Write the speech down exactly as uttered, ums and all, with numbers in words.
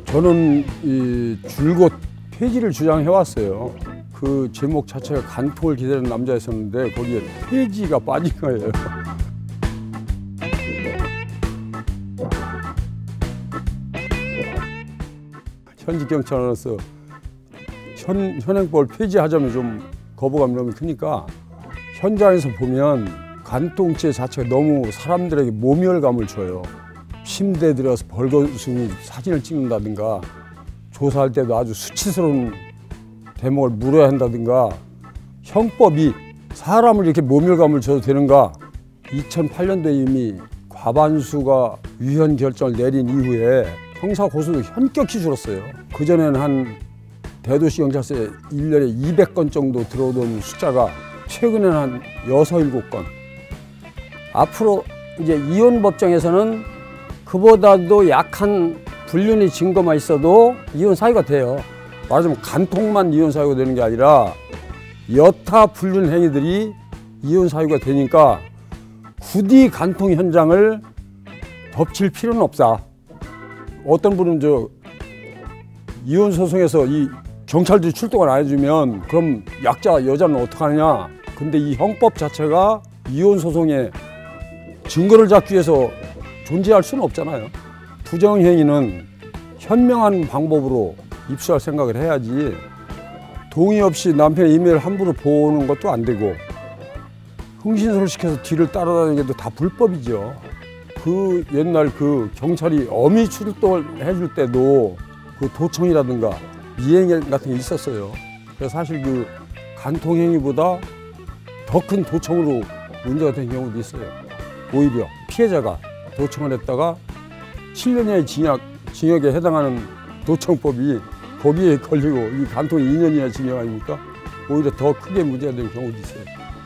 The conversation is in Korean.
저는 이 줄곧 폐지를 주장해 왔어요. 그 제목 자체가 간통을 기다리는 남자였었는데 거기에 폐지가 빠진 거예요. 현직 경찰로서 현, 현행법을 폐지하자면 좀 거부감이 너무 크니까 현장에서 보면 간통죄 자체가 너무 사람들에게 모멸감을 줘요. 침대에 들어가서 벌거숭이 사진을 찍는다든가 조사할 때도 아주 수치스러운 대목을 물어야 한다든가 형법이 사람을 이렇게 모멸감을 줘도 되는가. 이천팔 년도에 이미 과반수가 위헌 결정을 내린 이후에 형사 고소도 현격히 줄었어요. 그전에는 한 대도시 경찰서에 일 년에 이백 건 정도 들어오던 숫자가 최근에는 한 여섯, 일곱 건. 앞으로 이제 이혼 법정에서는 그보다도 약한 불륜의 증거만 있어도 이혼 사유가 돼요. 말하자면 간통만 이혼 사유가 되는 게 아니라 여타 불륜 행위들이 이혼 사유가 되니까 굳이 간통 현장을 덮칠 필요는 없다. 어떤 분은 저 이혼 소송에서 이 경찰들이 출동을 안 해주면 그럼 약자 여자는 어떡하느냐. 근데 이 형법 자체가 이혼 소송에 증거를 잡기 위해서 존재할 수는 없잖아요. 부정행위는 현명한 방법으로 입수할 생각을 해야지 동의 없이 남편의 이메일을 함부로 보는 것도 안 되고 흥신소를 뒤를 따라다니는 게 다 불법이죠. 그 옛날 그 경찰이 어미 출동을 해줄 때도 그 도청이라든가 미행 같은 게 있었어요. 그래서 사실 그 간통행위보다 더 큰 도청으로 문제가 된 경우도 있어요. 오히려 피해자가 도청을 했다가 칠 년 이하의 징역, 징역에 해당하는 도청법이 거기에 걸리고 이 간통이 이 년 이하 징역 아닙니까? 오히려 더 크게 문제가 된 경우도 있어요.